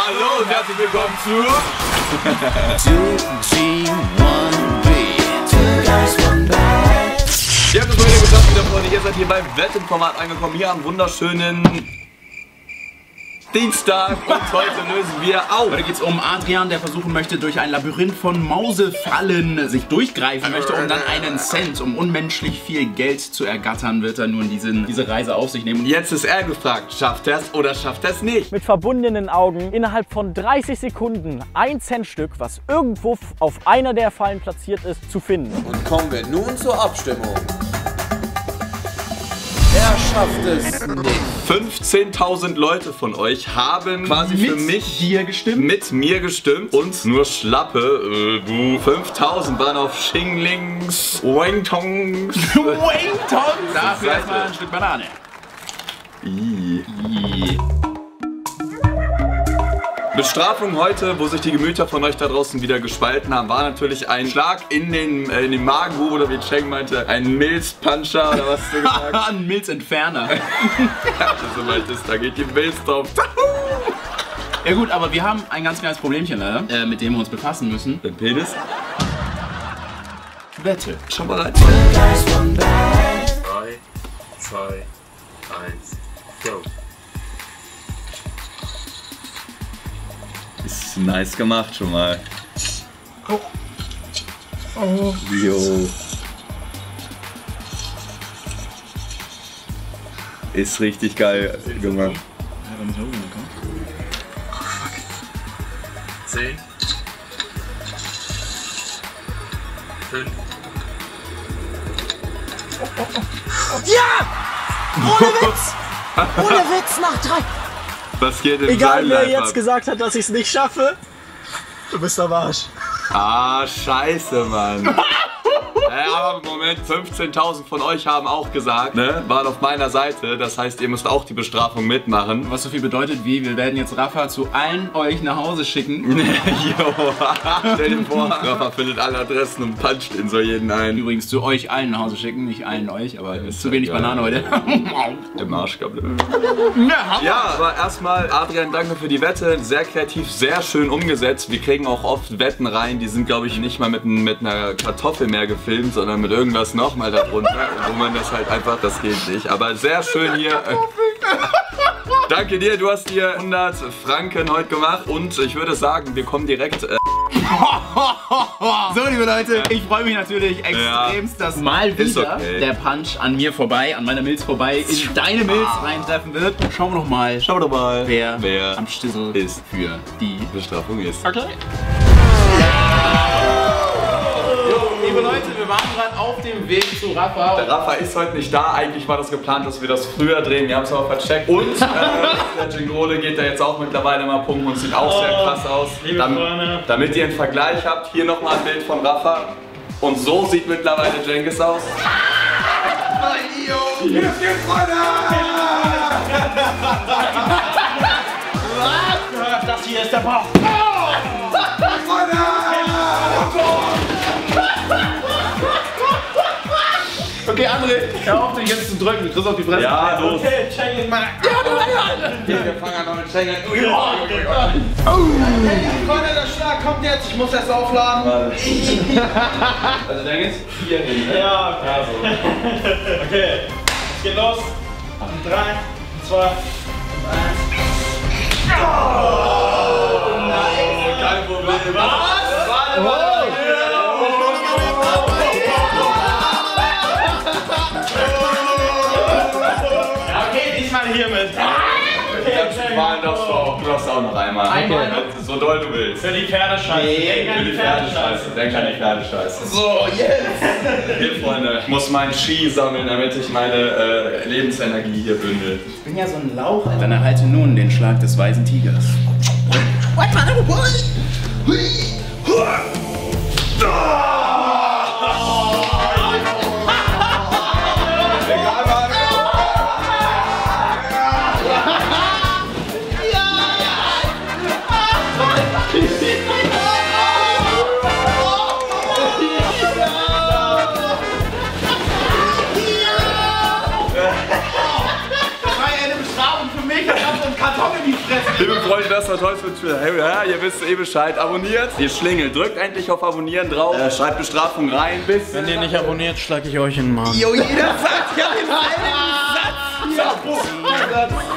Hallo und herzlich willkommen zu 2G1B. Two guys, one bag. Ihr habt es heute geschafft, wieder Freunde. Ihr seid hier beim Wettenformat angekommen. Hier am wunderschönen Dienstag und heute lösen wir auf. Heute geht es um Adrian, der versuchen möchte, durch ein Labyrinth von Mausefallen sich durchgreifen möchte, um dann einen Cent, um unmenschlich viel Geld zu ergattern, wird er nun diese Reise auf sich nehmen. Jetzt ist er gefragt, schafft er es oder schafft er es nicht? Mit verbundenen Augen innerhalb von 30 Sekunden ein Centstück, was irgendwo auf einer der Fallen platziert ist, zu finden. Und kommen wir nun zur Abstimmung. Er schafft es nicht. 15.000 Leute von euch haben quasi für mich mit mir gestimmt und nur Schlappe, 5.000 waren auf Xinglings, Wangtongs. Wangtongs! Dafür erstmal ein Stück Banane. Bestrafung heute, wo sich die Gemüter von euch da draußen wieder gespalten haben, war natürlich ein Schlag in den Magen, oder wie Cheng meinte, ein Milzpuncher oder was du gesagt hast. Ein Milzentferner. Ja, soweit ist, da geht die Milz drauf. Ja gut, aber wir haben ein ganz kleines Problemchen leider, mit dem wir uns befassen müssen. Den Penis? Wette. Schau mal rein. 3, 2, 1, go. Ist nice gemacht schon mal. Oh. Jo. Ist richtig geil gemacht. 10, 5. Ja! Ohne Witz! Ohne Witz, nach 3! Was geht im Egal wer Seil jetzt ab? gesagt hat, dass ich es nicht schaffe, du bist am Arsch. Ah, scheiße, Mann. Aber Moment, 15.000 von euch haben auch gesagt, ne, waren auf meiner Seite. Das heißt, ihr müsst auch die Bestrafung mitmachen. Was so viel bedeutet wie, wir werden jetzt Rafa zu allen euch nach Hause schicken. Jo, stell dir vor, Rafa findet alle Adressen und puncht in so jeden ein. Übrigens zu euch allen nach Hause schicken, nicht allen euch, aber es ist zu wenig geil. Banane heute. Im Arsch gehabt. Ja, aber erstmal, Adrian, danke für die Wette. Sehr kreativ, sehr schön umgesetzt. Wir kriegen auch oft Wetten rein, die sind, glaube ich, nicht mal mit einer Kartoffel mehr gefilmt, sondern mit irgendwas nochmal darunter, wo man das halt einfach, das geht nicht. Aber sehr schön hier. Danke dir, du hast dir 100 Franken heute gemacht und ich würde sagen, wir kommen direkt. So, liebe Leute, ich freue mich natürlich extremst, dass mal wieder der Punch an mir vorbei, an meiner Milz vorbei, in deine Milz reintreffen wird. Schauen wir doch mal, wer am Stissel ist für die Bestrafung ist. Okay. Liebe Leute, wir waren gerade auf dem Weg zu Rafa. Der Rafa ist heute nicht da. Eigentlich war das geplant, dass wir das früher drehen. Wir haben es aber vercheckt. Und der Jingrole geht da jetzt auch mittlerweile mal pumpen und sieht auch sehr krass aus. Damit ihr einen Vergleich habt, hier nochmal ein Bild von Rafa. Und so sieht mittlerweile Cengiz aus. Hier ist die Freunde! Das hier ist der Bauch. Okay, André, hör auf, dich jetzt zu drücken. Du kriegst auf die Fresse. Ja, los. Okay, Schengen mal. Wir fangen an mit Schengen. Freunde, der Schlag kommt jetzt. Ich muss erst aufladen. Also Cengiz, hier hin, ne? Ja, okay. Okay, es geht los. 3, 2 und 1. Kein Problem. Was? Hiermit. Du darfst auch noch einmal. So doll du willst. Für die Pferdescheiße. Für die Pferdescheiße. Denk an die Pferdescheiße. So, yes! Hier, Freunde, ich muss meinen Ski sammeln, damit ich meine Lebensenergie hier bündel. Ich bin ja so ein Lauch. Dann erhalte nun den Schlag des weißen Tigers. Liebe Freunde, das war toll für ja, ihr wisst eh Bescheid. Abonniert. Ihr Schlingel, drückt endlich auf Abonnieren drauf. Schreibt Bestrafung rein. Bis wenn ihr nicht abonniert, schlage ich euch in den Mann. Jo, jeder sagt ja denselben Satz.